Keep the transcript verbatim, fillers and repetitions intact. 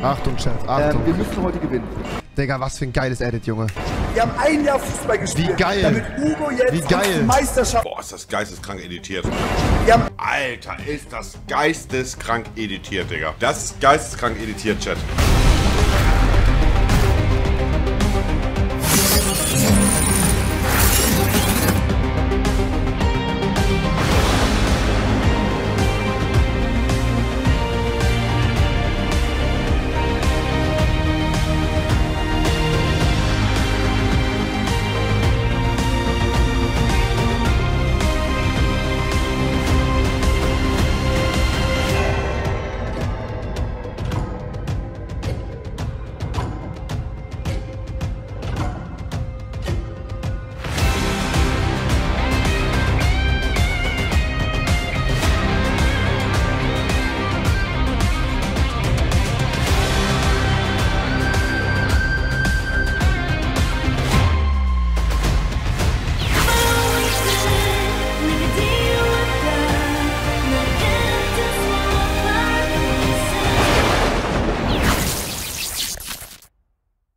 Achtung, Chat, Achtung. Ähm, wir müssen heute gewinnen. Digga, was für ein geiles Edit, Junge. Wir haben ein Jahr Fußball gespielt. Wie geil. Damit Ugo jetzt Wie geil. die Meisterschaft... Boah, ist das geisteskrank editiert. Wir haben... Alter, ist das geisteskrank editiert, Digga. Das ist geisteskrank editiert, Chat.